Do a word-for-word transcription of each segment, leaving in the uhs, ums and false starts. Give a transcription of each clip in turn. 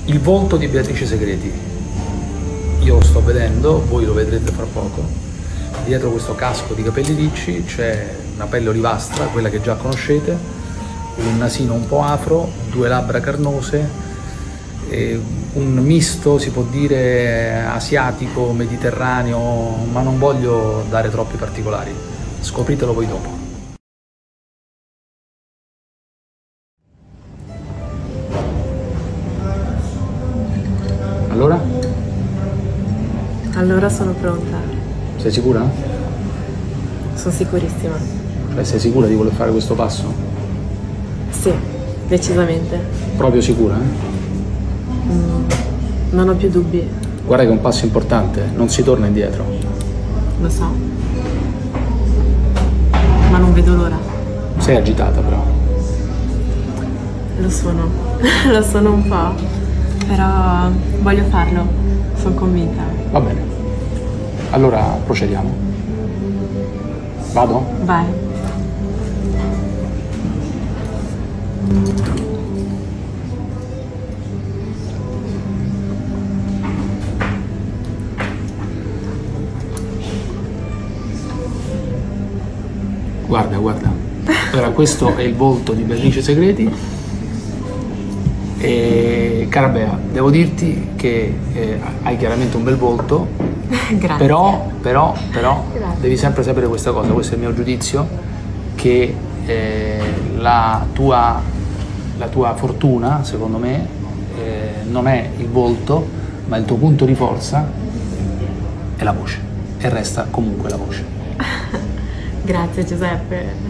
Il volto di Beatrice Segreti, io lo sto vedendo, voi lo vedrete fra poco. Dietro questo casco di capelli ricci c'è una pelle olivastra, quella che già conoscete, un nasino un po' afro, due labbra carnose, e un misto, si può dire, asiatico, mediterraneo, ma non voglio dare troppi particolari. Scopritelo voi dopo. Allora? Allora sono pronta. Sei sicura? Sono sicurissima. Cioè, sei sicura di voler fare questo passo? Sì, decisamente. Proprio sicura, eh? Mm, non ho più dubbi. Guarda che è un passo importante, non si torna indietro. Lo so. Ma non vedo l'ora. Sei agitata però. Lo sono. Lo sono un po'. Però voglio farlo. Sono convinta. Va bene. Allora procediamo. Vado? Vai. Guarda, guarda. Allora, questo è il volto di Beatrice Segreti. E cara Bea, devo dirti che eh, hai chiaramente un bel volto. Grazie. Però, però, però Grazie. devi sempre sapere questa cosa, questo è il mio giudizio, che eh, la, tua, la tua fortuna, secondo me, eh, non è il volto, ma il tuo punto di forza è la voce. E resta comunque la voce. Grazie Giuseppe.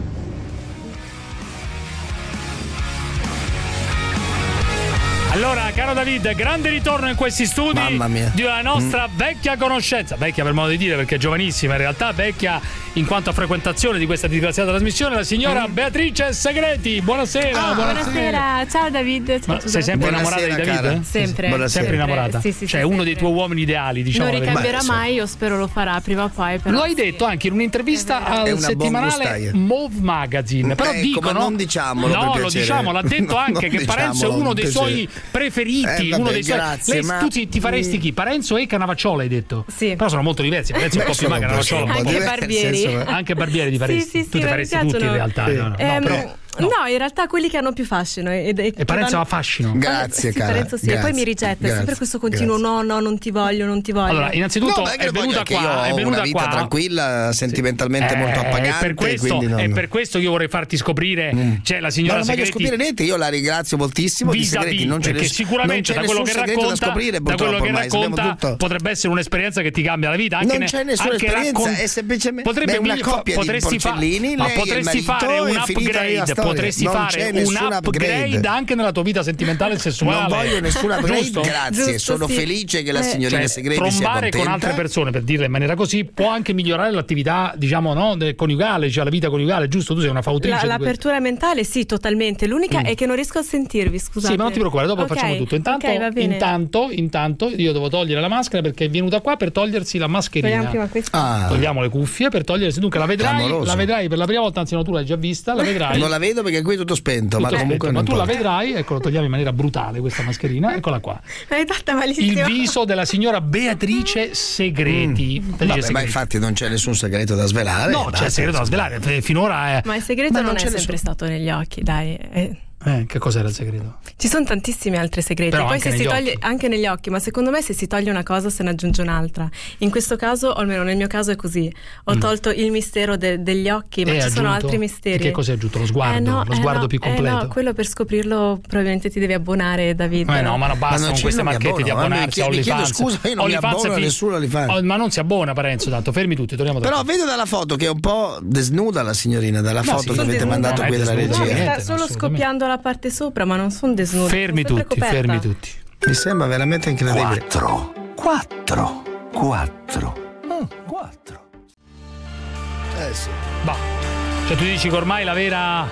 Allora, caro David, grande ritorno in questi studi di una nostra mm. vecchia conoscenza, vecchia per modo di dire perché è giovanissima, in realtà vecchia in quanto a frequentazione di questa disgraziata trasmissione, la signora mm. Beatrice Segreti. Buonasera, Ah, buonasera. buonasera. Ciao David. Ciao, Ma sei sempre buonasera, innamorata di David? Sempre. Buonasera. Sempre innamorata? Sì, sì, cioè sì, uno sempre. dei tuoi uomini ideali, diciamo. Non ricambierà Beh, mai, io spero lo farà prima o poi. Però lo hai sì. detto anche in un'intervista al settimanale Mauve Magazine. Però ecco, dicono, ma non diciamolo, no, per lo piacere. diciamo, l'ha detto No, anche non che Parenzo è diciamolo, uno dei per suoi piacere. preferiti. Eh, vabbè, uno dei suoi. grazie, Lei, ma- tu ti, ti faresti chi? Parenzo e Cannavacciolo hai detto? Sì. Però sono molto diversi. Parenzo è un po' più magro, Cannavacciolo un po' Anche più- Barbieri. Anche Barbieri ti faresti. Sì, sì, tu sì, ti mi faresti tutti in piacciono. realtà. No, no, no, Ehm, però- No. in realtà quelli che hanno più fascino. Ed, ed, E Parenzo ha fascino. Grazie, sì, cara. Parenzo sì, Grazie. e poi mi rigetta, è Grazie. sempre questo continuo no, no, non ti voglio, non ti voglio. Allora, innanzitutto No, ma è che venuta anche qua, io è ho venuta una vita qua tranquilla, sentimentalmente Eh, molto appagante, per questo, quindi non... è per questo che io vorrei farti scoprire, Mm. cioè la Ma signora non voglio Segreti scoprire niente, io la ringrazio moltissimo di vis-à-vis, segreti, non c'è perché ness- sicuramente non da c'è quello nessun che segreto racconta, da scoprire, da quello purtroppo che ormai sappiamo racconta tutto. potrebbe essere un'esperienza che ti cambia la vita. Anche Non ne- c'è nessuna anche esperienza, raccon- è semplicemente potrebbe beh, una migli- coppia di potresti fa- porcellini, ma lei e il potresti marito, fare un è finita lì la upgrade, storia. potresti Non fare c'è un nessun upgrade upgrade. anche nella tua vita sentimentale e sessuale. Non voglio nessun upgrade, Giusto? grazie, Giusto, sono sì. felice che la Eh, signorina Cioè, Segreti sia trombare contenta. con altre persone, per dirla in maniera così, può anche migliorare l'attività, diciamo, no, de- coniugale, cioè la vita coniugale, giusto? Tu sei una fautrice. La- di questo. l'apertura mentale sì, totalmente. L'unica Mm. è che non riesco a sentirvi, scusate. Sì, ma non ti preoccupare, dopo Ok, facciamo tutto. Intanto, ok, va bene. intanto, intanto io devo togliere la maschera perché è venuta qua per togliersi la mascherina. Togliamo prima questa. Ah, Togliamo le cuffie per togliersi. Dunque la vedrai, Clamoroso. la vedrai per la prima volta, anzi no, tu l'hai già vista, la vedrai. non la vedo perché qui è tutto spento, Tutto ma spento, comunque ma non tu la importa. vedrai, ecco, la togliamo in maniera brutale questa mascherina, eccola qua. L'hai fatta Il malissimo. viso della signora Beatrice Segreti. Beatrice Vabbè, ma Segreti. infatti non c'è nessun segreto da svelare. No, c'è il segreto da svelare. F- Finora è. Ma il segreto Ma non, non è c'è sempre nessun- stato negli occhi, dai. eh. Eh, che cos'era il segreto? Ci sono tantissimi altri segreti. Però Poi anche se si negli toglie occhi. anche negli occhi, ma secondo me se si toglie una cosa se ne aggiunge un'altra. In questo caso, o almeno nel mio caso è così. Ho tolto il mistero de- degli occhi, ma E ci hai sono aggiunto? altri misteri. Che cosa hai aggiunto? Lo sguardo? Eh no, lo eh sguardo no, più eh completo? no, quello per scoprirlo probabilmente ti devi abbonare, David. Eh no, ma no, Ma basta non con ci- queste non mi marchette di abbono, ma mi abbonarsi a chiedo- mi chiedo OnlyFans. scusa, io non mi OnlyFans abbono a fi- nessuno OnlyFans. Oh, ma non si abbona, Parenzo, tanto fermi tutti, torniamo da Però qua. vedo dalla foto che è un po' desnuda la signorina, dalla No, foto sì, che sono avete desnuda, mandato non è qui dalla desnuda, No, regia. niente, sta solo assolutamente. scoppiando la parte sopra, ma non sono desnuda. Fermi sono sempre tutti, coperta. fermi tutti. Mi sembra veramente incredibile. Quattro, quattro, quattro, mm, quattro. Eh sì. Bah. Cioè tu dici che ormai la vera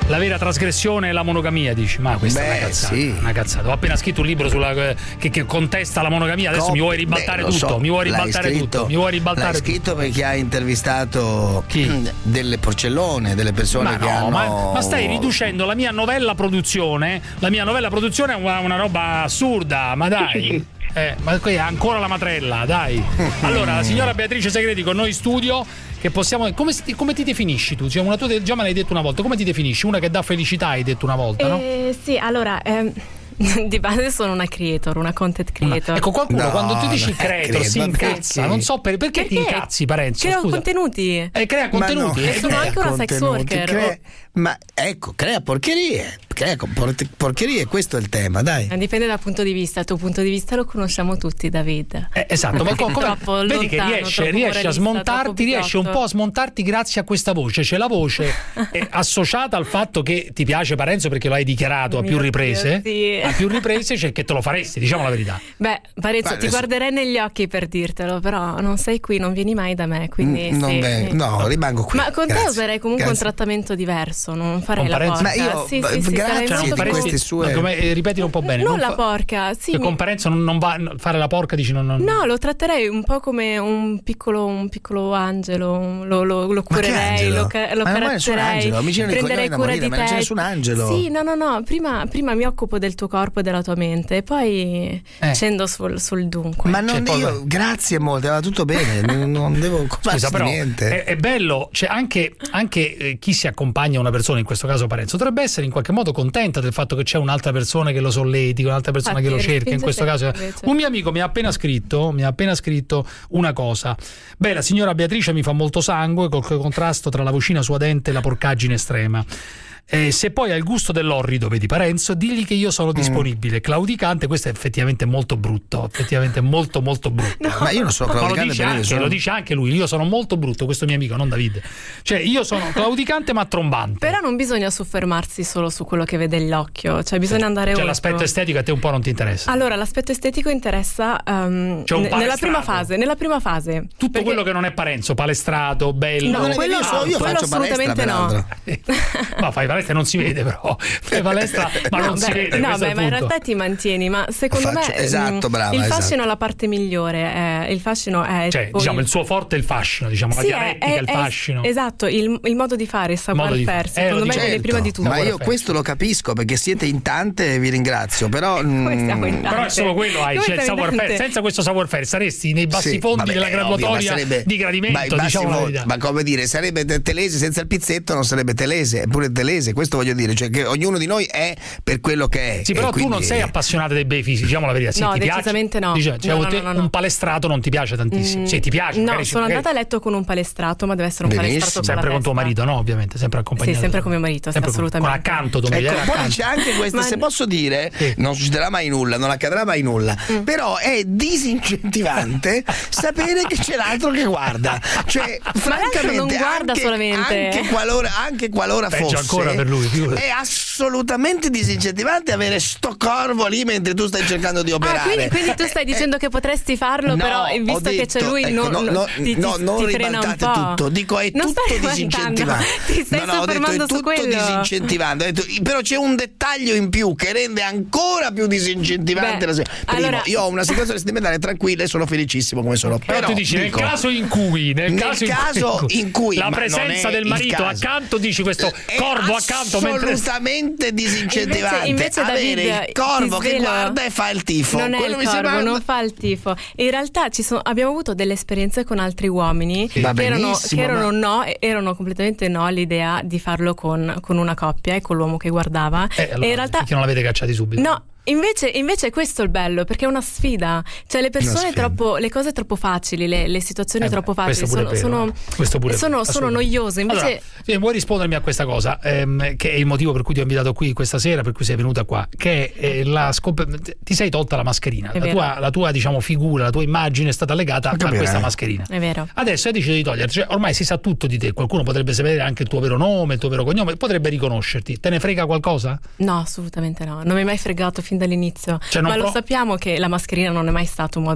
la vera trasgressione è la monogamia, dici? Ma questa Beh, è una cazzata, sì. una cazzata. Ho appena scritto un libro sulla che, che contesta la monogamia, adesso No, mi vuoi ribaltare beh, tutto, so. mi vuoi L'hai ribaltare scritto, tutto, mi vuoi ribaltare l'hai tutto. scritto perché hai intervistato Chi? delle porcellone, delle persone Ma che no, hanno ma, ma stai riducendo la mia novella produzione, la mia novella produzione è una, una roba assurda, ma dai. Eh, ma qui è ancora la matrella, dai. Allora, la signora Beatrice Segreti con noi in studio, che possiamo. Come, come ti definisci tu? Cioè, una tua, già me l'hai detto una volta, come ti definisci? Una che dà felicità, hai detto una volta, no? Eh, sì, allora. Ehm... Di base sono una creator, una content creator. Una, ecco, qualcuno No, quando tu dici no, creator credo, si incazza, perché? non so per, perché, Perché? ti incazzi, Parenzo? Creo Scusa. contenuti. Eh, crea contenuti. Ma no, eh, sono crea anche una sex contenuti, worker. crea- ma ecco, crea porcherie. Crea por- porcherie, questo è il tema, dai. Dipende dal punto di vista. Il tuo punto di vista lo conosciamo tutti, David. Eh, esatto, ma co- come, Troppo vedi che lontano, riesce, troppo riesce a moralista, smontarti, troppo riesce un bigotto. po' a smontarti grazie a questa voce. C'è la voce è associata al fatto che ti piace Parenzo perché lo hai dichiarato a più Mio riprese. Dio, sì. A più riprese, cioè che te lo faresti, diciamo la verità. Beh, Parenzo, Beh, ti adesso- guarderei negli occhi per dirtelo, però non sei qui, non vieni mai da me, quindi Mm, non sì, vengo- sì. no, rimango qui. Ma con Grazie, te userei comunque grazie. un trattamento diverso, non farei Con la Parenzo? porca. Ma io- sì, b- sì, sì, grazie, sarei cioè, molto non faresti- più- sue- Ma come- eh, ripetilo un po' bene. Non non la fa- porca, sì. che mi- con Parenzo non, non va fare la porca, dici non, non... No, lo tratterei un po' come un piccolo, un piccolo angelo, lo, lo, lo Ma che curerei, angelo? lo, ca- lo Ma non è nessun carezzerei, angelo, mi girano i prenderei coglioni da cura morire, di ma non c'è te. nessun angelo. Sì, no, no, no, prima, prima mi occupo del tuo corpo e della tua mente e poi Eh. scendo sul, sul dunque. Ma non Cioè, io, poi- grazie molte, va tutto bene, non, non devo Scusa, occuparsi però di niente. è, è bello, cioè anche, anche eh, chi si accompagna a una persona, in questo caso Parenzo, dovrebbe essere in qualche modo contenta del fatto che c'è un'altra persona che lo solleti, un'altra persona Infatti, che lo cerca. In questo caso, respinge te, invece. un mio amico mi ha appena scritto, mi ha appena scritto una cosa. Beh, la signora Beatrice mi fa molto sangue col contrasto tra la vocina suadente e la porcaggine estrema. Eh, se poi ha il gusto dell'orrido, vedi Parenzo, digli che io sono disponibile. Claudicante, questo è effettivamente molto brutto, effettivamente molto molto brutto. Ma io non sono Ma lo claudicante dice, per io anche, sono- lo dice anche lui, io sono molto brutto, questo mio amico, non Davide. Cioè, io sono claudicante ma trombante. Però non bisogna soffermarsi solo su quello che vede l'occhio, cioè bisogna andare Cioè, oltre. l'aspetto estetico a te un po' non ti interessa. Allora, l'aspetto estetico interessa um, C'è un ne- nella palestrato. prima fase, nella prima fase. Tutto Perché- quello che non è Parenzo, palestrato, bello. No, Non è quello, che io so- io quello faccio palestra, assolutamente no. peraltro. Ma fai palestra e non si vede però. Fai palestra ma No, non si beh, vede. no, questo è beh, il ma in punto. realtà ti mantieni, ma secondo Faccio- me esatto, mm, brava, il esatto. fascino è la parte migliore, eh, il fascino è Cioè, poi- diciamo, il suo forte è il fascino, diciamo, Sì, la è- dialettica, è- il è- fascino. esatto, il, il modo di fare, il Modo di savoir-faire, fare. Eh, secondo lo me dice- viene prima di tutto. Ma io Perfetto. questo lo capisco perché siete in tante e vi ringrazio, però Come mm, stiamo in Però è solo quello hai, Come cioè il stiamo in savoir faire. tante? Senza questo savoir faire saresti nei bassi sì, fondi vabbè, della è ovvio, ma graduatoria sarebbe- di gradimento, ma i bassi diciamo la fondi- verità. ma come dire, sarebbe te- telese senza il pizzetto, non sarebbe telese, eppure telese, questo voglio dire, cioè che ognuno di noi è per quello che è. Sì, però e tu non quindi- sei appassionata dei bei fisici, diciamo la verità. Sì, No, ti piace? decisamente no. Dice, cioè, No, no, te- no, no. un palestrato non ti piace tantissimo. Mm, Sì, ti piace. No, magari- sono magari- andata a letto con un palestrato, ma deve essere un Benissimo. palestrato con la Sempre con tuo testa. marito, no? Ovviamente, sempre accompagnato. Sì, sempre con mio marito, sì, Sempre con- assolutamente. Con accanto tua moglie, Ecco, era poi accanto. c'è anche questo, Ma- se posso dire, Sì. non succederà mai nulla, non accadrà mai nulla, Mm. però è disincentivante sapere che c'è l'altro che guarda. Cioè, francamente, non guarda anche, solamente. anche qualora, anche qualora Peggio fosse, ancora per lui, figurati. è assolutamente disincentivante avere sto corvo lì mentre tu stai cercando di operare. Ah, quindi, quindi tu stai Eh, dicendo che potresti farlo, no, però ho visto che c'è detto- lui, ecco, non, no, non- no, ti, no, ti, non ti frena un ribaltate po'. tutto, dico è Non tutto stai disincentivante. ribaltando, ti stai no, no, ho detto è soffermando su tutto quello. disincentivante. Ho detto, però c'è un dettaglio in più che rende ancora più disincentivante Beh, la Primo, allora- io ho una situazione sentimentale tranquilla e sono felicissimo come sono. Però, Però tu dici dico, nel caso in cui nel, nel caso, caso in cui la ma non presenza è del il marito caso. accanto, dici questo è corvo accanto mentre assolutamente disincentivante Invece, invece avere David, il corvo ti che svelo, guarda e fa il tifo. non è Quello il mi corvo, sembra- non fa il tifo. In realtà ci sono, abbiamo avuto delle esperienze con altri uomini Va che erano, benissimo, che erano ma- no, erano completamente no all'idea di farlo con, con una coppia e con l'uomo che guardava. Eh, allora, e in realtà perché non l'avete cacciati subito? no. Invece, invece questo è il bello, perché è una sfida. Cioè le persone sfida. troppo, le cose troppo facili, le, le situazioni Eh beh, troppo facili questo pure sono, è vero, sono, eh. Questo pure è sono, vero, sono assolutamente. noiose. Invece Allora, sì, vuoi rispondermi a questa cosa, ehm, che è il motivo per cui ti ho invitato qui questa sera, per cui sei venuta qua, che è la scop- ti sei tolta la mascherina, È la vero. tua, la tua diciamo figura, la tua immagine è stata legata a capire, questa eh. mascherina. è vero. Adesso hai deciso di toglierti, cioè, ormai si sa tutto di te, qualcuno potrebbe sapere anche il tuo vero nome, il tuo vero cognome, potrebbe riconoscerti. Te ne frega qualcosa? No, assolutamente no. Non mi è mai fregato fin dall'inizio. Cioè, non Ma lo pro- sappiamo che la mascherina non è mai stato un modo per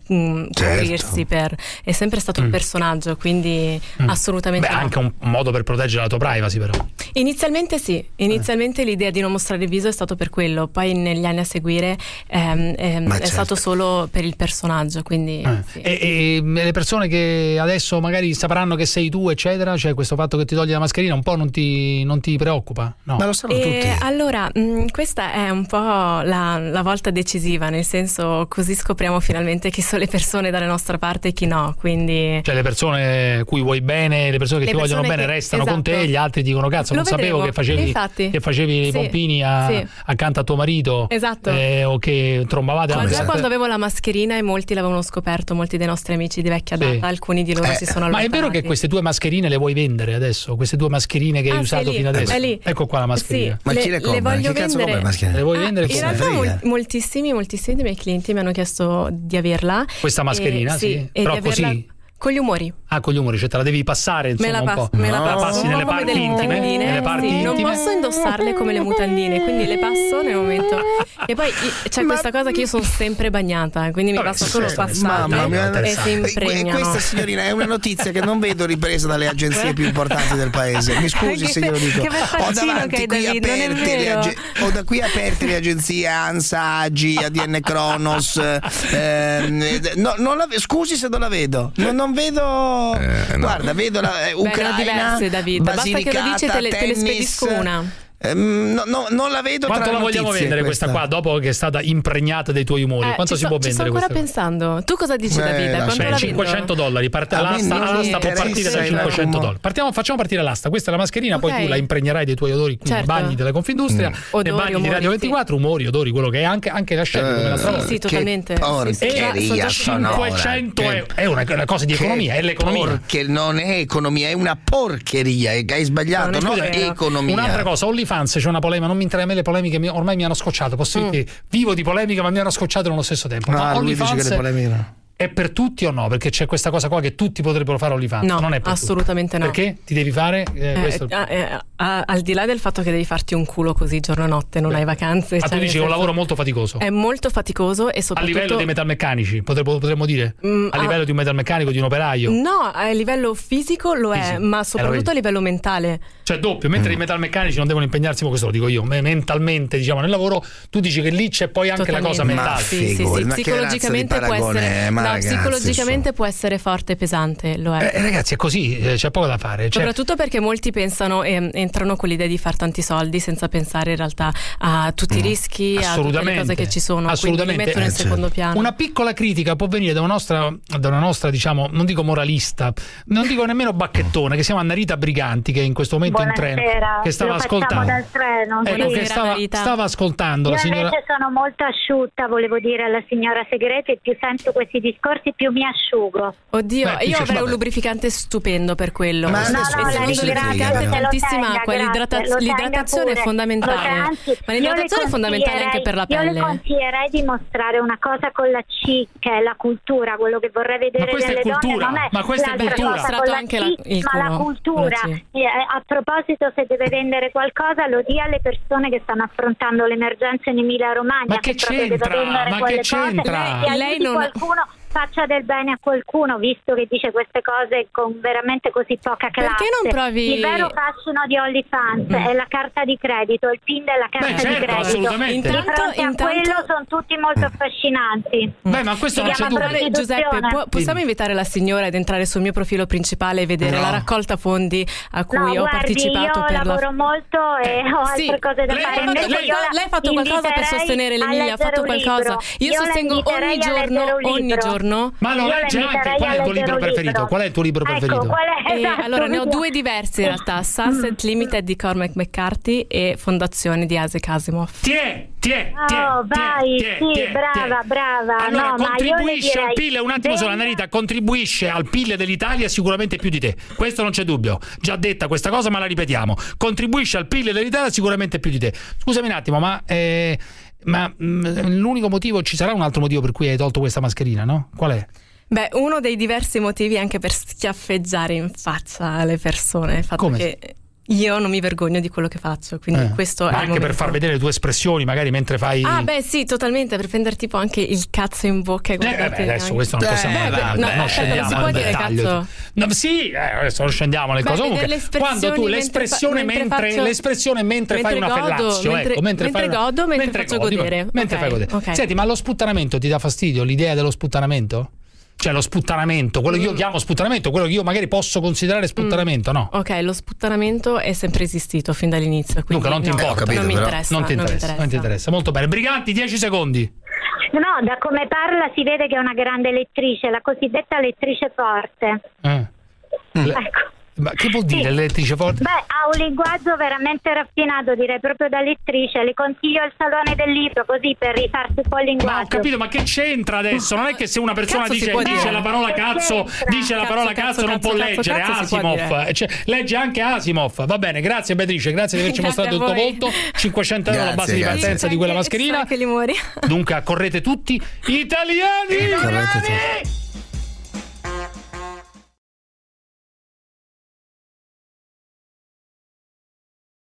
mh, certo. coprirsi per, è sempre stato mm. il personaggio, quindi mm. assolutamente Beh, no. anche un modo per proteggere la tua privacy, però. Inizialmente sì, inizialmente eh. l'idea di non mostrare il viso è stato per quello, poi negli anni a seguire ehm, ehm, è certo. stato solo per il personaggio, quindi eh. sì. e, e le persone che adesso magari sapranno che sei tu eccetera, cioè questo fatto che ti togli la mascherina un po' non ti, non ti preoccupa? No. Ma lo sanno e tutti. Allora mh, questa è un po' la, la volta decisiva, nel senso, così scopriamo finalmente chi sono le persone dalla nostra parte e chi no, quindi cioè le persone cui vuoi bene, le persone che le ti vogliono persone bene che, restano esatto. con te, gli altri dicono cazzo Lo non vedremo. sapevo che facevi, Infatti, che facevi sì, i pompini a, sì. accanto a tuo marito, esatto. eh, o che trombavate. Ma anche già se- quando avevo la mascherina e molti l'avevano scoperto, molti dei nostri amici di vecchia data, Sì. alcuni di loro Eh, si sono Ma è allontanati. vero che queste tue mascherine le vuoi vendere adesso? Queste tue mascherine che Ah, hai sì, usato lì, fino adesso? è lì. Ecco qua la mascherina. Sì, Ma chi le compra? voglio Chi cazzo vendere. compra le mascherine? Le vuoi Ah, vendere? in Come? realtà frega. mol- moltissimi, moltissimi dei miei clienti mi hanno chiesto di averla. Questa mascherina, e, sì, e però di averla così? con gli umori. Ah, con gli umori, cioè te la devi passare insomma Me la, un passo, po'. me la No. passo passi un po' nelle come parti delle intime, mutandine. nelle parti Sì, non intime. posso indossarle come le mutandine, quindi le passo nel momento. E poi i- c'è Ma- questa cosa che io sono sempre bagnata, quindi mi Vabbè, basta sì, solo sì, passarle mamma mia. e si E impregnano. questa signorina è una notizia che non vedo ripresa dalle agenzie più importanti del paese. Mi scusi Che- se glielo dico. che bel Ho faccino davanti che hai, qui David, non è aperte le vero? age- ho da qui aperte le agenzie ANSA, A G I, A D N Kronos. ehm, no, non la ve- scusi se non la vedo. Non, non vedo. Eh, no. Guarda, vedo la eh, Beh, ne ho Ucraina. diverse, David. Basta che lo dici, Basilicata, te le, te le tennis. spedisco una. Ehm, no, no, non la vedo. Quanto tra la vogliamo notizie, vendere questa qua dopo che è stata impregnata dei tuoi umori? Eh, Quanto ci si sto, può ci sto vendere ancora questa? pensando. Tu cosa dici, Eh, David? lascia- Quanto Beh, la cinquecento dollari, parte A me l'asta, non l'asta può interessa partire da il cinquecento rumore. dollari. Partiamo, facciamo partire l'asta. Questa è la mascherina, poi Ok. tu la impregnerai dei tuoi odori qui, Certo. bagni della Confindustria, Mm. nei Odori, bagni di umori, Radio ventiquattro, umori, odori, quello che è anche, anche la scelta come l'altra Eh, volta. Sì, sì, totalmente. Che Sì, sì, porcheria già- sono già sonora. cinquecento Che- euro. È una, una cosa di economia, è l'economia. Perché non è economia, è una porcheria. Hai sbagliato, No, non non è è vero. economia. Un'altra cosa, OnlyFans c'è una polemica, non mi interessa a me le polemiche, mi- ormai mi hanno scocciato. Posso Mm. dirti, vivo di polemica, ma mi hanno scocciato nello stesso tempo. No, Ma lui dice che OnlyFans le polemiche no. è per tutti o no? Perché c'è questa cosa qua che tutti potrebbero fare OnlyFans. No, non è per assolutamente tutti. no. Perché ti devi fare eh, Eh, questo. eh, eh, a- al di là del fatto che devi farti un culo così giorno e notte, non Beh. hai vacanze. Ma cioè, tu nel dici che è un senso- lavoro molto faticoso. È molto faticoso e A soprattutto livello dei metalmeccanici, potremmo, potremmo dire? Mm, a ah. livello di un metalmeccanico, di un operaio? No, a livello fisico lo è, Fisico. ma Eh, soprattutto lo a livello mentale. Cioè doppio, mentre i metalmeccanici non devono impegnarsi, ma questo lo dico io, me- mentalmente diciamo nel lavoro, tu dici che lì c'è poi anche la cosa Totalmente. mentale. Ma Sì, sì, figo, sì. ma che Psicologicamente razza di può paragone essere è? Ma no, ragazzi, psicologicamente può essere forte e pesante, lo è. Eh, ragazzi, è così, eh, c'è poco da fare. Cioè, Soprattutto perché molti pensano e entrano con l'idea di far tanti soldi senza pensare in realtà a tutti i rischi, a tutte le assolutamente, cose che ci sono, quindi li assolutamente. mettono in Eh, secondo certo. piano. una piccola critica può venire da una nostra, da una nostra, diciamo, non dico moralista, non dico nemmeno bacchettone, che si chiama Narita Briganti, che in questo momento è in treno, Buonasera, che stava lo facciamo ascoltando. dal treno, Ecco, sì. che Buonasera, stava, Narita. stava ascoltando Io la signora. invece sono molto asciutta, volevo dire alla signora Segreti, più sento questi discorsi più mi asciugo. Oddio, Beh, io dice- avrei un vabbè. lubrificante stupendo per quello. Ma E adesso no, no, secondo lei il si lubrificante grazie, è tantissima lo acqua, tenga, l'idrata- grazie, lo tenga l'idratazione è pure. fondamentale. Lo- anzi, Ma io l'idratazione le è fondamentale anche per la Io le pelle. consiglierei di mostrare una cosa con la C, che è la cultura, quello che vorrei vedere Ma questa è delle cultura, donne, non è ma questa è l'altra cultura. cosa Mostrato con la anche C, la- il ma la culo, cultura. con la C. Eh, a proposito, se deve vendere qualcosa, lo dia alle persone che stanno affrontando l'emergenza in Emilia Romagna. Ma che se proprio deve c'entra? vendere Ma che quelle c'entra? cose, e Lei aiuti non- qualcuno, faccia del bene a qualcuno, visto che dice queste cose con veramente così poca classe. Perché non provi- Il vero fascino di OnlyFans è la carta di credito, il PIN della carta Beh, di certo, credito. assolutamente. Di Intanto- fronte a intanto- quello sono tutti molto affascinanti. Beh, ma questo Si non c'è chiama dubbio. prostituzione. Giuseppe, può- possiamo invitare la signora ad entrare sul mio profilo principale e vedere No. la raccolta fondi a cui No, ho guardi, partecipato io per lavoro la molto e ho Sì. altre cose da Lei fare. ha fatto Invece qualcosa- io la lei ha fatto qualcosa per inviterei sostenere a l'Emilia, ha fatto leggere un qualcosa. libro. Io la sostengo inviterei ogni a giorno, leggere un ogni libro. giorno. Ma lo Io la legge anche. inviterei Qual è a il tuo leggere libro un preferito? libro. Qual è il tuo libro preferito? Ecco, qual è? E Esatto, allora ne ho vediamo. due diversi in realtà: Sunset Limited di Cormac McCarthy e Fondazione di Isaac Asimov. Tiè, tiè, Oh, tiè, vai, tiè, sì, tiè, brava, tiè. brava. Allora, No, ma io le contribuisce al direi, P I L, un attimo solo, venga- Narita, contribuisce al P I L dell'Italia sicuramente più di te. Questo non c'è dubbio. Già detta questa cosa, ma la ripetiamo. Contribuisce al P I L dell'Italia sicuramente più di te. Scusami un attimo, ma, eh, ma mh, l'unico motivo, ci sarà un altro motivo per cui hai tolto questa mascherina, no? Qual è? Beh, uno dei diversi motivi è anche per schiaffeggiare in faccia alle persone. Il fatto Come? che io non mi vergogno di quello che faccio, quindi eh. questo Ma è il anche momento. per far vedere le tue espressioni, magari mentre fai. Ah, beh, sì, totalmente, per prendere tipo anche il cazzo in bocca. E eh, beh, adesso anche. questo non possiamo eh, andare, no, non aspetta, scendiamo non si può nel dire dettaglio. cazzo. No, sì, eh, adesso non scendiamo nelle Beh, cose. Comunque, quando tu l'espressione mentre, mentre, mentre, l'espressione mentre, mentre fai una godo, fellazio, mentre, ecco, mentre, mentre fai una, godo, mentre, mentre faccio godi, godere. Mentre okay, fai godere. Okay. Senti, ma lo sputtanamento ti dà fastidio? L'idea dello sputtanamento? Cioè lo sputtanamento, quello che io chiamo sputtanamento, quello che io magari posso considerare sputtanamento, no? Ok, lo sputtanamento è sempre esistito fin dall'inizio. Dunque non ti no, importa, capito, non, mi non, interessa, non ti interessa, non mi interessa. Non ti interessa. Molto bene. Briganti, dieci secondi. No, da come parla si vede che è una grande lettrice, la cosiddetta lettrice forte. Eh. Ecco. Ma che vuol dire sì. lettrice forte? Beh, ha un linguaggio veramente raffinato, direi proprio da lettrice. Le consiglio il salone del libro così per rifarsi un po' il linguaggio. Ma ho capito, ma che c'entra adesso? Non è che se una persona dice, dice la parola cazzo, dice la parola cazzo, cazzo non cazzo, può cazzo, leggere cazzo, Asimov, cioè, legge anche Asimov. Va bene, grazie Beatrice, grazie di averci mostrato il tuo volto. cinquecento euro la base di partenza di quella mascherina. Dunque accorrete tutti italiani! Correte tutti.